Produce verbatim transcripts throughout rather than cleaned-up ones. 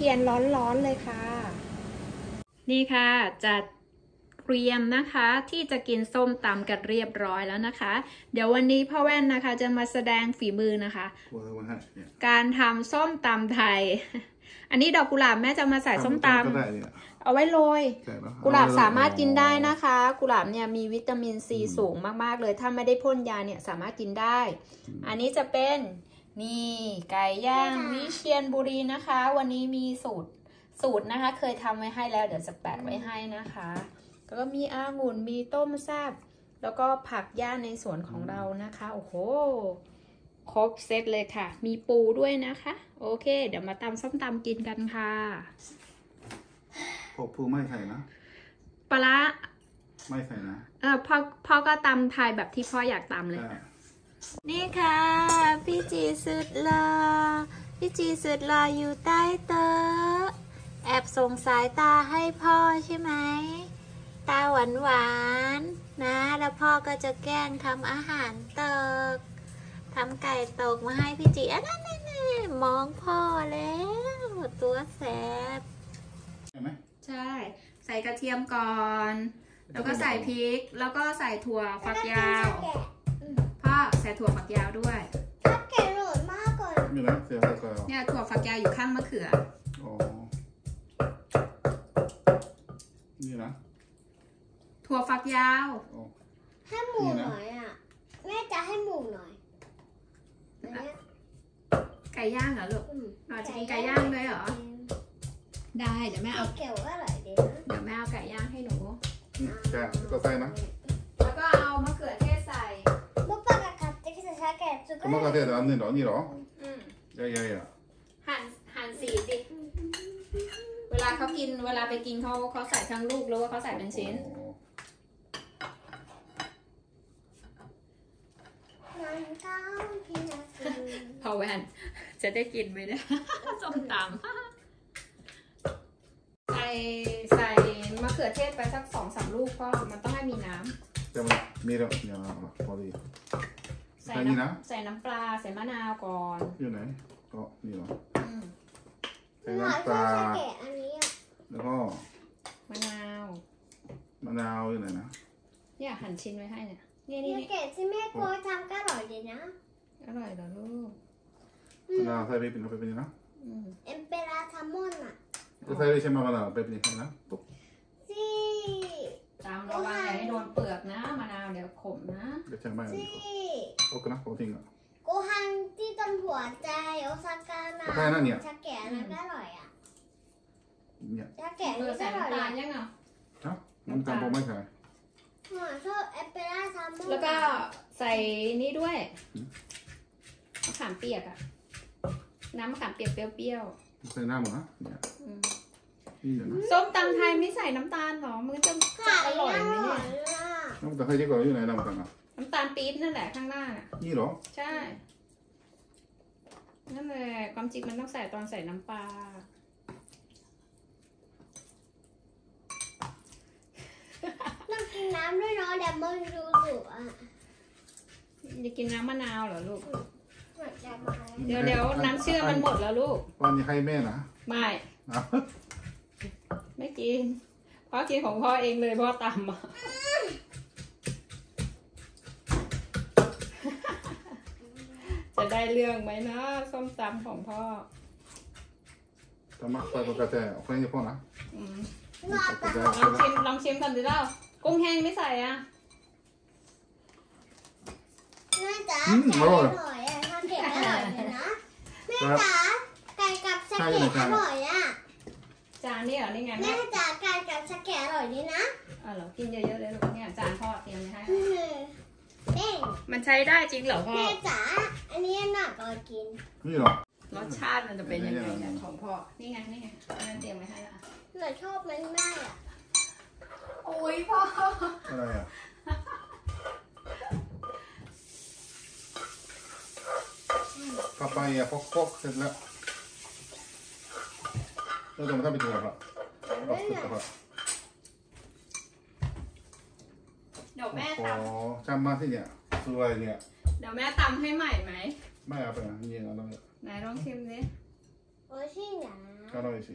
ย็นๆร้อนๆเลยค่ะนี่ค่ะจัดเตรียมนะคะที่จะกินส้มตำกันเรียบร้อยแล้วนะคะเดี๋ยววันนี้พ่อแว่นนะคะจะมาแสดงฝีมือนะคะการทำส้มตำไทยอันนี้ดอกกุหลาบแม่จะมาใส่ส้มตำเอาไว้โรยกุหลาบสามารถกินได้นะคะกุหลาบเนี่ยมีวิตามินซีสูงมากๆเลยถ้าไม่ได้พ่นยาเนี่ยสามารถกินได้อันนี้จะเป็นนี่ไก่ย่างวิเชียรบุรีนะคะวันนี้มีสูตรสูตรนะคะเคยทำไว้ให้แล้วเดี๋ยวจะแปะไว้ให้นะคะแล้วก็มีองุ่นมีต้มแซ่บแล้วก็ผักย่างในสวนของเรานะคะโอ้โหครบเซตเลยค่ะมีปูด้วยนะคะโอเคเดี๋ยวมาตำส้มตำกินกันค่ะพอปูไม่ใส่นะปลาไม่ใส่นะเออพ่อพ่อก็ตำไทยแบบที่พ่ออยากตำเลยนี่ค่ะพี่จีสุดหล่อพี่จีสุดหล่ออยู่ใต้โต๊ะแอบส่งสายตาให้พ่อใช่ไหมตาหวานหวานนะแล้วพ่อก็จะแกล้งทำอาหารตกทำไก่ตกมาให้พี่จีอ่ะนั่นๆมองพ่อแล้วตัวแสบใช่ไหมใช่ใส่กระเทียมก่อนแล้วก็ใส่พริกแล้วก็ใส่ถั่วฝักยาวพ่อใส่ถั่วฝักยาวด้วยถ้าแกะหล่นมากก่อนนี่นะเสียไปก่อนเนี่ยถั่วฝักยาวอยู่ข้างมะเขืออ๋อนี่นะถั่วฝักยาวให้หมูหน่อยอ่ะแม่จะให้หมูหน่อยไก่ย่างเหรอลูกเราจะกินไก่ย่างเลยเหรอได้เดี๋ยวแม่เอาเกี่ยวก็อร่อยดีนะเดี๋ยวแม่เอาไก่ย่างให้หนูแกะก็ใส่นะแล้วก็เอามะเขือเทศใส่มะปรางกับจะกินใช้แกะจุกมะเขือเทศอันนี้เหรอนี่เหรออืมใหญ่ๆอ่ะหั่นหั่นสีสิเวลาเขากินเวลาไปกินเขาเขาใส่ทั้งลูกหรือว่าเขาใส่เป็นชิ้นพอแวนจะได้กินไหมเนี่ยส้มตำใส่ใส่มะเขือเทศไปสักสองสามลูกก็มันต้องให้มีน้ำแต่มันมีแล้วเนี่ยพอดีใส่น้ำใส่น้ำปลาใส่มะนาวก่อนอยู่ไหนก็นี่เหรอใส่น้ำปลาแล้วก็มะนาวมะนาวอยู่ไหนนะเนี่ยหั่นชิ้นไว้ให้เนี่ยนี่นี่เกะที่แม่โกทำก็อร่อยดีนะอร่อยเหรอลูกมะนาวใส่ไปเป็นไปเป็นนะเอ็มเปร่าทามอนอ่ะจะใส่ไปใช่ไหมมะนาวไปเป็นนะปุ๊บซีตามระวังอย่าให้โดนเปลือกนะมะนาวเดี๋ยวขมนะเดี๋ยวใช่ไหมซีโอเคนะโปรตีนอ่ะโกฮังที่ต้นหัวใจโอซาก้านะใช่นั่นเนี่ยชาแกะนั่นก็อร่อยอ่ะเนี่ยชาแกะนี่ก็อร่อยยังไงฮะมันจำผมไม่ใช่ชอบเอเปร่าทามอนแล้วก็ใส่นี่ด้วยมะขามเปียกอะน้ำมะขามเปียกเปรี้ยวๆใส่น้ำหมดนะเนี่ยส้มตำไทยไม่ใส่น้ำตาลหรอมันจะจะอร่อยไหมเนี่ยน้ำตาลไทยเยอะกว่าอยู่ไหนน้ำตาลอ่ะน้ำตาลปี๊บนั่นแหละข้างหน้าน่ะนี่หรอใช่นั่นแหละความจริงมันต้องใส่ตอนใส่น้ำปลาต้องกินน้ำด้วยเนาะเดี๋ยวมันดูสุกอ่ะจะกินน้ำมะนาวเหรอลูกเดี๋ยวเดี๋ยวน้ำเชื่อมมันหมดแล้วลูกวันนี้ให้แม่นะไม่ไม่กินพ่อกินของพ่อเองเลยพ่อตำมาจะได้เรื่องไหมนะส้มตำของพ่อทำมาใส่กระเทียมเอาแค่นี้พอนะลองชิมลองชิมกันดิเล่ากุ้งแห้งไม่ใส่อ่ะแม่จ๋าไก่อร่อยอ่ะทำเก็บอร่อยเลยนะแม่จ๋าไก่กับชาเกะอร่อยอ่ะจานนี่เหรอนี่ไงแม่จ๋าไก่กับชาเกะอร่อยดีนะอ๋อเหรอกินเยอะๆเลยลูกเนี่ยจานพ่อเตรียมไว้ให้เด้งมันใช้ได้จริงเหรอพ่อแม่จ๋าอันนี้น่าก็กินนี่หรอรสชาติมันจะเป็นยังไงเนี่ยของพ่อนี่ไงนี่ไงนั่นเตรียมไว้ให้ละหนูชอบมันมากอ่ะโอ้ยพ่ออะไรอ่ะปาปายาพอกๆเสร็จแล้วเราจะมาทำเป็นตัวครับเดี๋ยวแม่ทำจำมาที่เนี่ยสวยเนี่ยเดี๋ยวแม่ทำให้ใหม่ไหมไม่เอาไปนะนี่เอาลองไหนลองชิมดิโอ้ยชินะอร่อยสิ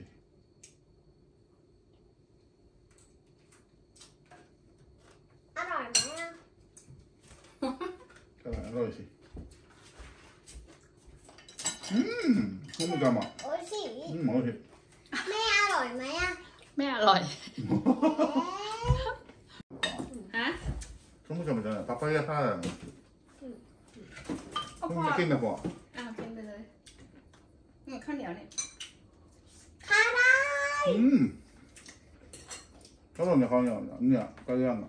อร่อยไหมอ่ะอร่อยอร่อยสิอืมโอ้ยกามาโอ้ยชิอืมอร่อยแม่อร่อยไหมอ่ะไม่อร่อย ฮะソムちゃんみたいなパパイヤサラダのเอาソพอムกินนะพ่ออ้าวกินไปเลยนี่ข้าวเหนียวเนี่ยคาได้อืมอร่อยเนี่ยเขาเนี่ยเนี่ยไก่ย่างอ่ะ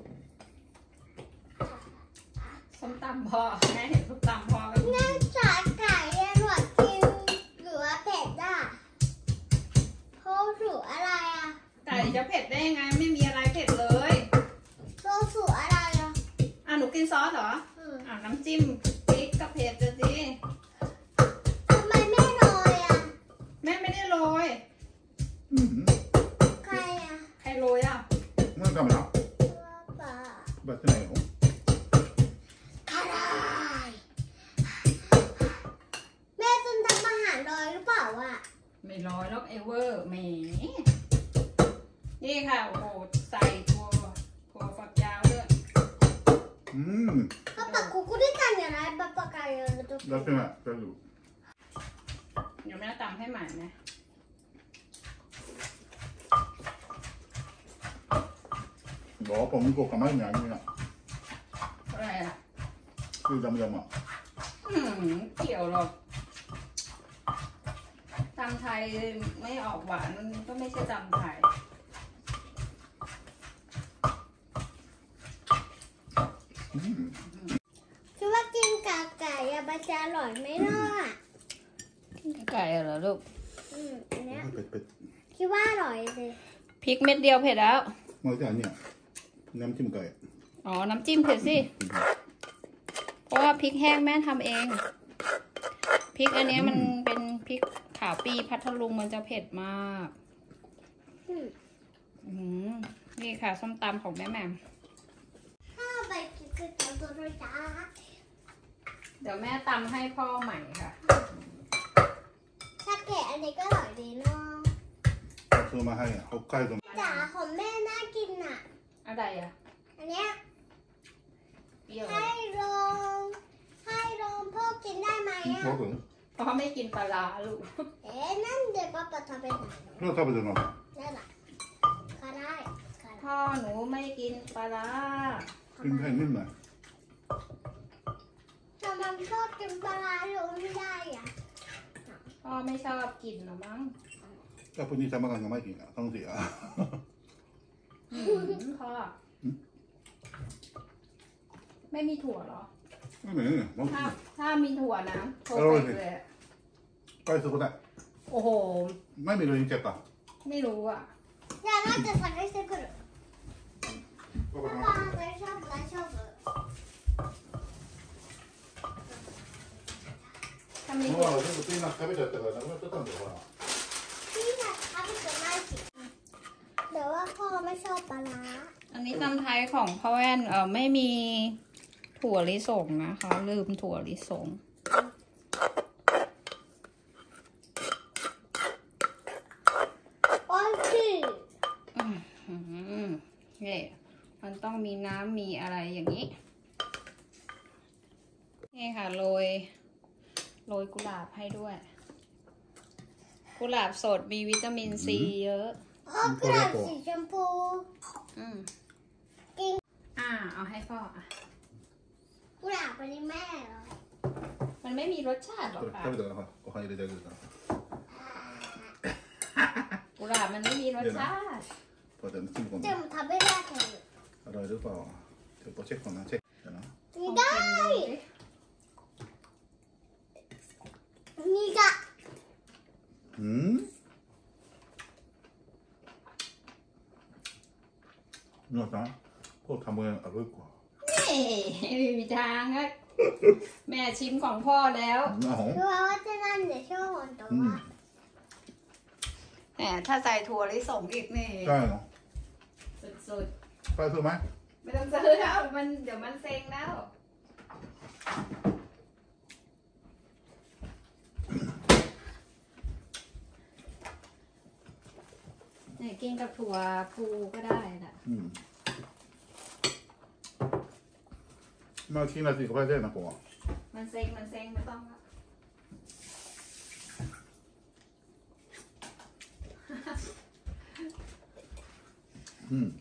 ส้มตำพอแม่เห็นส้มตำพอก็เนื่องจากไก่อร่อยกินหรือว่าเผ็ดอ่ะโพสูอะไรอ่ะไก่จะเผ็ดได้ยังไงไม่มีอะไรเผ็ดเลยโพสูอะไรอ่ะอ่ะหนูกินซอสเหรออืมอ่ะน้ำจิ้มพริกกับเผ็ดจะสิทำไมไม่โรยอ่ะแม่ไม่ได้โรยうんใครอ่ะใครโรยอ่ะなんかダメだป้าやってないよคาได้แม่จนทำอาหารโรยหรือเปล่าอ่ะไม่โรยแล้วเอเวอร์แหมนี่ค่ะโอ้โหใส่ถั่วถั่วฝักยาวด้วยうんパパここでたんじゃないパパからやるときやってない大丈夫เดี๋ยวแม่ตำให้ใหม่นะบอกผมก็กลับมาอย่างนี้นะอะไรอ่ะคือจำจำอ่ะอืมเกี่ยวหรอกตำไทยไม่ออกหวานมันก็ไม่ใช่ตำไทยอืมคิดว่ากินกากไก่อะมันจะอร่อยไหมเนาะไก่เหรอลูกอืมอันเนี้ยเป็ดเป็ดคิดว่าอร่อยเลยพริกเม็ดเดียวเผ็ดแล้วมาจากเนี่ยน้ำจิ้มไก่อ๋อ น้ำจิ้มเผ็ดสิ เพราะว่าพริกแห้งแม่ทำเอง พริกอันเนี้ยมันเป็นพริกขาวปีพัทลุงมันจะเผ็ดมากอืมอืมนี่ค่ะส้มตำของแม่แหม่มถ้าไปกินคือตัวตัวจ้าเดี๋ยวแม่ตำให้พ่อใหม่ค่ะถ้าแกะอันนี้ก็อร่อยดีเนาะซื้อมาให้北海道จ๋าของแม่น่ากินอ่ะอะไรอ่ะอันเนี้ยเปรี้ยวให้ลองให้ลองพ่อกินได้ไหมอ่ะ僕เพราะไม่กินปลาร้าลูกเอ๊ะนั่นเด็กป้าปะทำไปไหนそれは食べてるのนั่นแหละก็ได้ก็ได้พ่อหนูไม่กินปลาร้ากินแค่นิดหน่อยทำไมชอบกินปลาร้าอยู่ไม่ได้อ่ะพ่อไม่ชอบกินหรอมั้งやっぱり玉がうまいきな楽しいやอืมพ่อไม่มีถั่วเหรอいいねいいねもうถ้าถ้ามีถั่วนะโทรไปเลยอะ返すことないโอ้โห前見るに行っちゃったไม่รู้อ่ะじゃあ待って探してくるわパかりまパ大丈夫大丈夫ถ้ามีすもถั่วう全部ピーナッツ食べちゃったからなくなっちゃったんだよほらพี่น่ะทำจะไม่สิเดี๋ยวว่าพ่อไม่ชอบปลาร้าอันนี้ตำไทยของพ่อแว่นเออไม่มีถั่วลิสงนะคะ ลืมถั่วลิสงโอ้ยพี่อืมอืมนี่มันต้องมีน้ำมีอะไรอย่างนี้ นี่ค่ะโรยโรยกุหลาบให้ด้วย กุหลาบสดมีวิตามินซีเยอะพ่อกระดาษสีชมพูอืมกินอ่า เอาให้พ่ออ่ะกุหลาบไปนี่แม่เหรอมันไม่มีรสชาติหรอกこれค่ะ食べたからほらご飯入れてあげるからกุหลาบมันไม่มีรสชาติこうやって包み込んจะでทำไม่ได้เลย洗えるかちょっとチェックかなチェックだなนี่ได้นี่ก็うん皆さんこうたまにあるかนี่ไม่มีทางอะแม่ชิมของพ่อแล้วなほんคือว่าจะนั่นเดี๋ยวช่วงวันตัวうんแหมถ้าใส่ถั่วลิสงอีกนี่ได้のสุดไปซื้อไหมๆ ไม่ต้องซื้อแล้วมันเดี๋ยวมันเซ็งแล้วเนี่ยกินกับถั่วพูก็ได้นะอืมมาคิดนาทีก็ไปได้นะผมมันเซ็งมันเซ็งไม่ต้องละอืม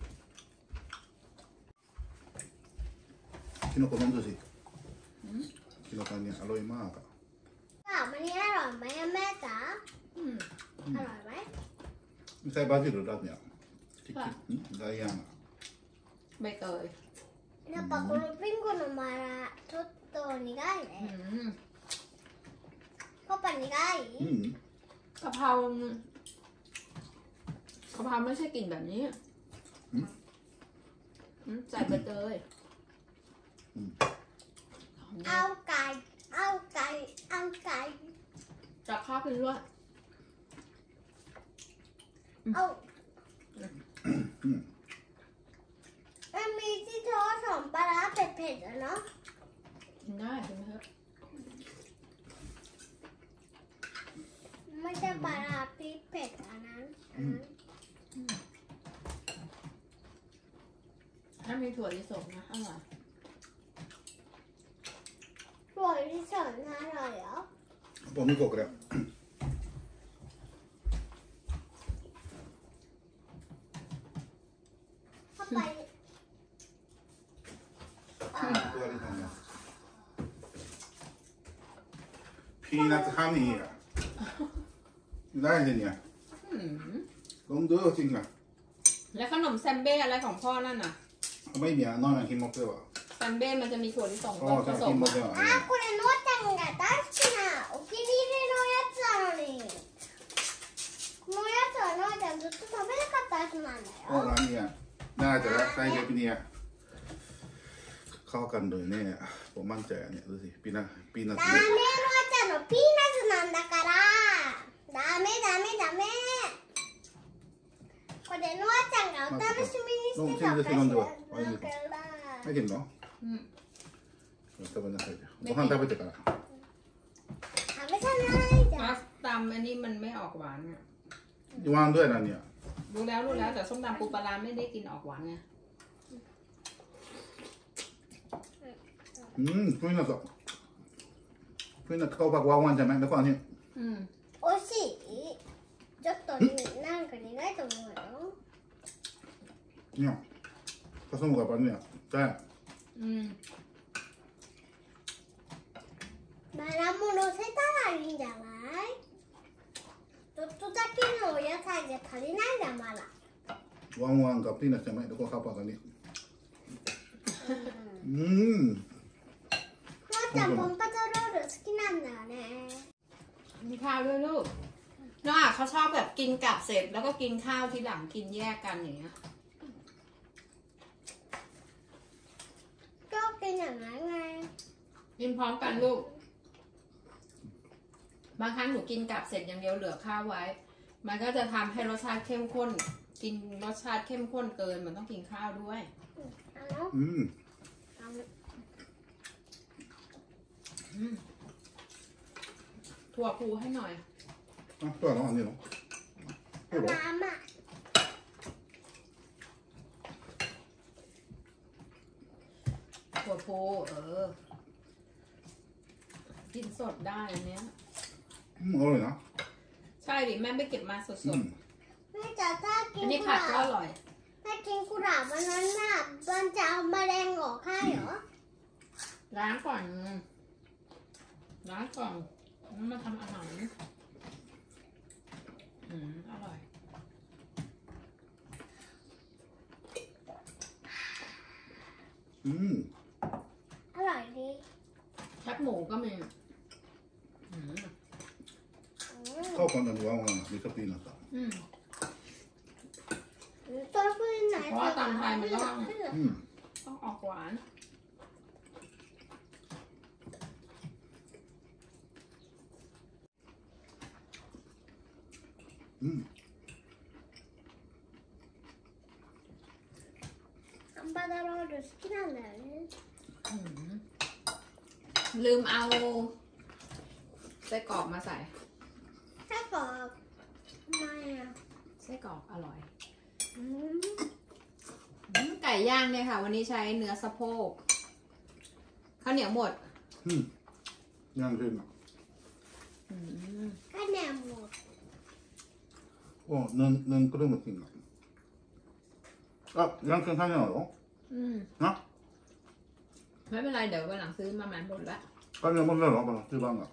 キノコ飲んでほしいキノコねอร่อยมากอะถามอันนี้อร่อยไหมอะแม่จ๋าอืมอร่อยไหมไม่ใช่บาจิルだเนี่ยที่คิดอืมได้ยังอะใบเตยやっぱこのピンクのマラちょっと苦いอืねมパパ苦いอืมกะเพรากะเพราไม่ใช่กลิ่นแบบนี้อืมใส่ใบเตยเอาไก่เอาไก่เอาไก่จับข้าวกินด้วยเอามันมีที่ทอดของปลาร้าเผ็ดๆอะเนาะกินได้ใช่ไหมครับไม่ใช่ปลาร้าพริกเผ็ดอันนั้นอันนั้นถ้ามีถั่วลิสงนะอร่อยสวยที่สุดนะอร่อยเหรอผมมีกกแล้วเข้าไปตัวนี้ทำไงพีนัทฮันนี่อะได้เลยเนี่ยอืมลองดูจริงอะแล้วขนมแซมเบ้อะไรของพ่อนั่นน่ะไม่มีอะน้อยนะคิมมอกเตอร์อะแซมเบ้มันจะมีถั่วลิสงอ๋อผใช่สคิมมมอกอะเตอร์อะあーこれのーちゃんが大好きなお気に入りのやつなのにこのやつはのーちゃんずっと食べなかったやつなんだโอ้よร้านเนี่ยน่าจะรักใครเด็กเนี่ยเข้ากันเลยเนี่ยผมมั่นใจอันเนี่ยดูสิปีนัทปีนัทダメのーちゃんのピーナッツなんだからダメダメダメこれのーちゃんがお楽しみにしてたお菓子なんだからไม่กินเนาะอืม食べなさいよご飯食べてから食べさないじゃมาน สตำอันนี้มันไม่ออกหวานอ่ะวางด้วยนะเนี่ยรู้แล้วรู้แล้วแต่ส้มตำปูปลาร้าไม่ได้กินออกหวานไงอืมพี่นัทพี่นัทเข้าปากวางวันใช่ไหมแล้วก็อันนี้อืม美味しいちょっとなんか苦いと思うよเนี่ยผสมกับอันเนี่ยใช่อืมバラも乗せたらいいんじゃないちょっとだけのお野菜じゃ足りないんだまだวางวางกับพี่นัทใช่ไหมแล้วก็เข้าปากอันนี้อืมふわちゃんポンパトロール好きなんだよねมีข้าวด้วยลูกน้องอ่ะเขาชอบแบบกินกับเสร็จแล้วก็กินข้าวทีหลังกินแยกกันอย่างเงี้ยก็เป็นอย่างนั้นไงกินพร้อมกันลูก บางครั้งหนูกินกับเสร็จอย่างเดียวเหลือข้าวไว้ มันก็จะทำให้รสชาติเข้มข้น กินรสชาติเข้มข้นเกินมันต้องกินข้าวด้วยあのอืมあのอืมถั่วพูให้หน่อยอ่ะตัวน้องอันนี้เนาะพูดเหรอママถั่วพูเออ กินสดได้อันเนี้ยอืมอร่อยนะใช่ดิแม่ไปเก็บมาสอืดมแม่จ๋าถ้าๆกิอันนนี้กุผัดหก็ลาอบ ร่อยถ้ากินกุหลาบวันนั้นน่ะมันจะเอาแมลงออกให้เหรอล้างก่อนล้างก่อนแล้วมาทำอาหารอืมอร่อยอืมอร่อยดีแคบหมูก็มีอืมอืมเข้ากันนะวางวางมีกับพี่นัทอืมตัวพื้นไหนเพราะว่าตำไทยมันต้องอืมต้องออกหวานอืมハンバーガーロール好きなんだよねอืมลืมเอาไส้กรอกมาใส่ถ้าบอกทำไมอ่ะไส้กรอกอร่อยอืมไก่ย่างเนี่ยค่ะ วันนี้ใช้เนื้อสะโพกข้าวเหนียวหมดอืมย่างขึ้นอ่ะอืมก็แหนมหมดโอ้นึ่งนึ่งก็ได้หมดจริงอ่ะอ่ะย่างขึ้นข้างเหนียวเหรออืมนะไม่เป็นไรเดี๋ยววันหลังซื้อมาใหม่หมดละข้างเหนียวหมดแล้วเหรอบ้างที่บ้านอ่ะ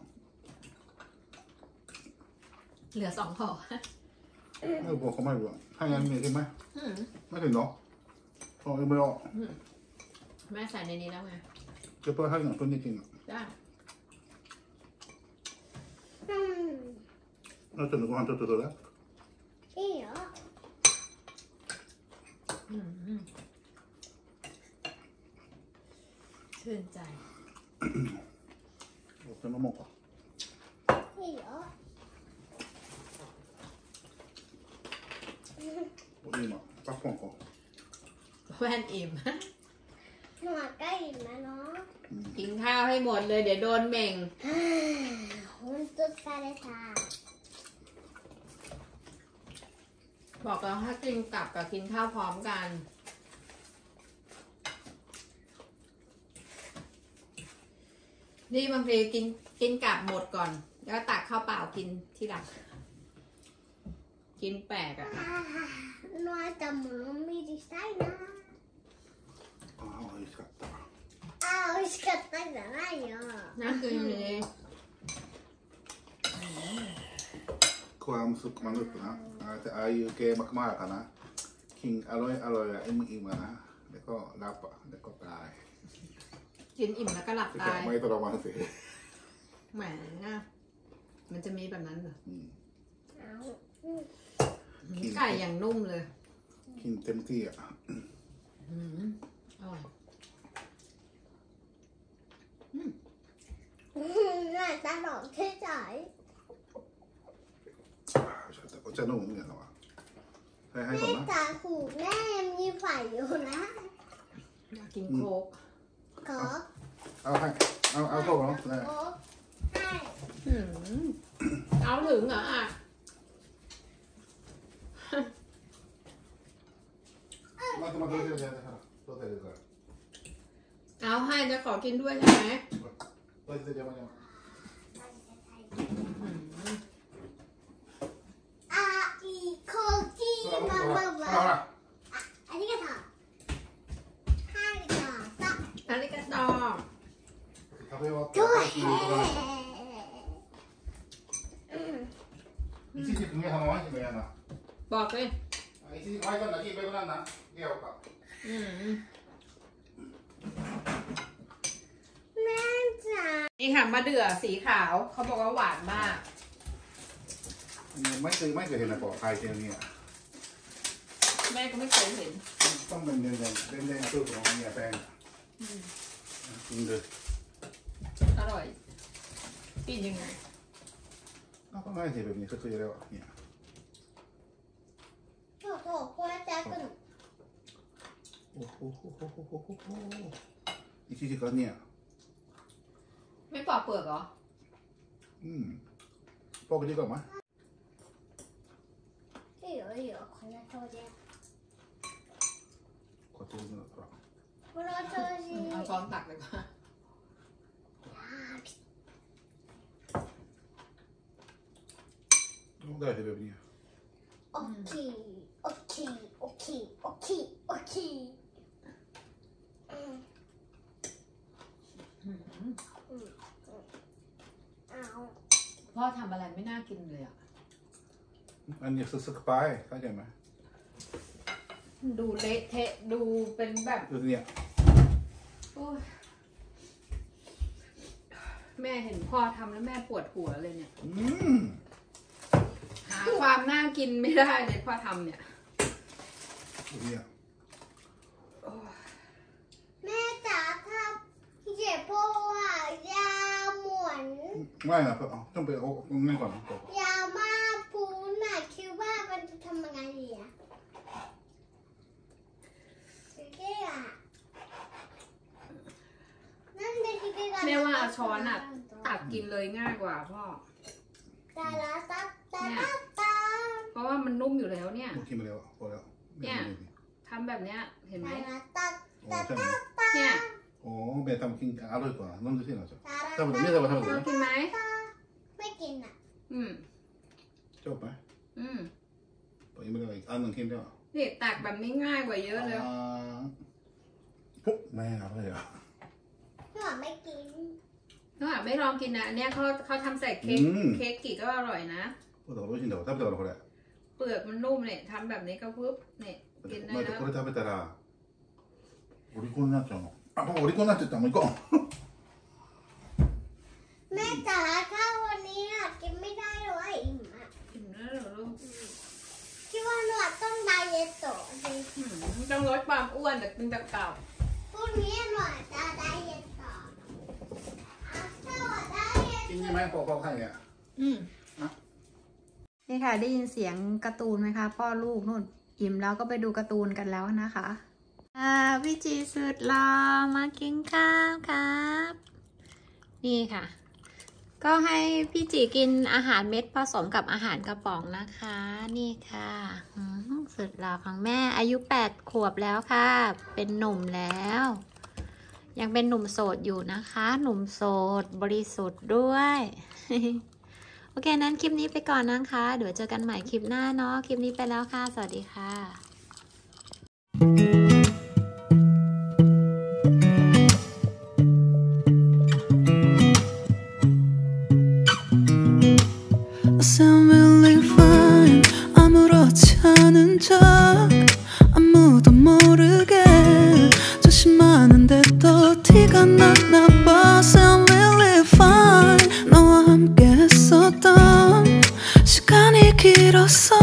เหลือสองห่อเออบอกเขาไม่รู้อ่ะให้งั้นมีใช่ไหมอืมไม่ถึงเนาะพอไม่ออกแม่ใส่ในนี้แล้วไงจะเปิดให้อย่างตัวนี้จริงอ่ะได้อืมน่าจะหนึ่งวันตัวตัวแล้วอีเหรออืมชื่นใจโอ้เป็นมะม่วงก่อนอีเหรอโอ้ดีมากปักฟองก่อนแว่นอิ่มหนูใกล้อิ่มแล้วเนาะกินข้าวให้หมดเลยเดี๋ยวโดนเหม่ง本当疲れたบอกแล้วถ้ากินกลับกับกินข้าวพร้อมกัน นี่บางทีกินกินกลับหมดก่อน แล้วตักข้าวเปล่ากินที่หลัง กินแปลกอะ่ะหนูจะものみりしたいなああ美味しかったあー美味しかったんじゃないよน่ากินเลยความสุขมนุษย์นะอาจจะอายุเกมมากๆนะกินอร่อยอร่อยไอ้มึงอิ่มนะแล้วก็รับอ่ะแล้วก็ตายกินอิ่มแล้วก็หลับจะตายไม่ตลอดวันสิแหมมันจะมีแบบนั้นเหรออืมเอาไก่อย่างนุ่มเลยกินเต็มที่อ่ะอืมอร่อยน่าจะหลอกเฉยโอ้จะนุ่มเหมือนกันเหรอวะให้ๆให้แม่ก่อนนะตาหูแม่มีไฟอยู่นะอยากกินโค้กขอเอาให้เอาเอาเข้าไปแล้วได้โค้กให้อืมเอาถึงเหรออ่ะมาตัวมาตัวเดียวเดียวนะครับตัวเดียวกันเอาให้จะขอกินด้วยใช่ไหมตัวเดียวเดียวมาเนี่ยอืมあいこちまままเอาละありがとうはいどうぞอาริกาโต食べ終わったどうらいいところうん一時組みはまはじめやなบอกเลย一時前から何べこなんなเกี่ยวกับอืมแม่จ๋านี่ค่ะมะเดื่อสีขาวเขาบอกว่าหวานมากไม่เคยไม่เคยเห็นนะปอกไทยเชียงนี่อ่ะแม่ก็ไม่เคยเห็นต้องเป็นแดงแดงแดงแดงตู้ของเนี่ยแป้งจริงเลยอร่อยกินยังไงก็ง่ายสิแบบนี้ก็คือแล้วเนี่ยโอ้โหこうやって焼くのโอ้โหโอ้โหโอ้โหโอ้โห一時間เนี่ยไม่ปอกเปลือกเหรออืมปอกดีกว่าไหมいいよいいよこの調子ขอตัวนึงก่อนこの調子เอาช้อนตักเลยค่ะต้องได้สิแบบนี้大きい大きい大きい大きい大きいうんอืมเอาพ่อทำอะไรไม่น่ากินเลยอ่ะอันนี้สึกๆไปเข้าใจไหมดูเละเทะดูเป็นแบบดูเนี่ยโอ้ยแม่เห็นพ่อทำแล้วแม่ปวดหัวเลยเนี่ยอืมหาความน่ากินไม่ได้เลยพ่อทำเนี่ยดูเนี่ยแม่จ๋าถ้าเจ็บเพราะว่ายาหมวนไม่นะต้องไปเอาง่ายก่อนยามาปูน่ะคิดว่ามันจะทำยังไงดีอะคิดว่านั่นเป็นคิดว่าแม่ว่าเอาช้อนอ่ะตักกินเลยง่ายกว่าพ่อตาลาตาตาตาตาเพราะว่ามันนุ่มอยู่แล้วเนี่ยกินไปแล้วพอแล้วเนี่ยทำแบบเนี้ยเห็นไหมโอ้ใช่ไหมเนี่ยโอ้แม่ทำกินอร่อยกว่าน้องดูสินะจ๊ะทำแบบนี้ทำแบบนี้เรากินไหมไม่กินอ่ะอืมจบไหมอืมไปไม่ได้อีกอันหนึ่งกินได้หรอนี่ตักแบบนี้ง่ายกว่าเยอะเลยปุ๊บแม่อร่อยอ่ะพี่หวานไม่กินถ้าหากไม่ลองกินนะอันเนี้ยเขาเขาทำใส่เค้กเค้กกี่ก็อร่อยนะพูดถึงรู้ชินเดี๋ยว食べたからこれเปลือกมันนุ่มเนี่ยทำแบบนี้ก็ปุ๊บเนี่ยกินได้แล้วこれ食べたらオリコンになっちゃうのあもうオリコンになっちゃったもう行こうแม่จ๋าข้าววันนี้อ่ะกินไม่ได้เลยอิ่มอ่ะอิ่มแล้วเหรอลูกคิดว่าหนูอ่ะต้องไดเอทต่อสิอืมต้องลดความอ้วนแต่กินแต่เก่าพรุ่งนี้หนูอ่ะจะไดเอทต่ออ่ะถ้าว่าไดเอทกินใช่ไหมพอพอให้เนี่ยอืมนี่ค่ะได้ยินเสียงการ์ตูนไหมคะพ่อลูกนู่นอิ่มแล้วก็ไปดูการ์ตูนกันแล้วนะคะอ่าพี่จีสุดรอมากินข้าวครับ นี่ค่ะ ก็ให้พี่จีกินอาหารเม็ดผสมกับอาหารกระป๋องนะคะ นี่ค่ะอืมสุดหล่อของแม่อายุแปดขวบแล้วค่ะ เป็นหนุ่มแล้ว ยังเป็นหนุ่มโสดอยู่นะคะ หนุ่มโสดบริสุทธิ์ด้วย โอเคนั้นคลิปนี้ไปก่อนนะคะ เดี๋ยวเจอกันใหม่คลิปหน้าเนาะ คลิปนี้ไปแล้วค่ะ สวัสดีค่ะ I sound really fine 아무렇지 않은 척 아무도 모르게 조심하는데 또 티가 나나 봐 Sound really fine 너와 함께 했었던 시간이 길었어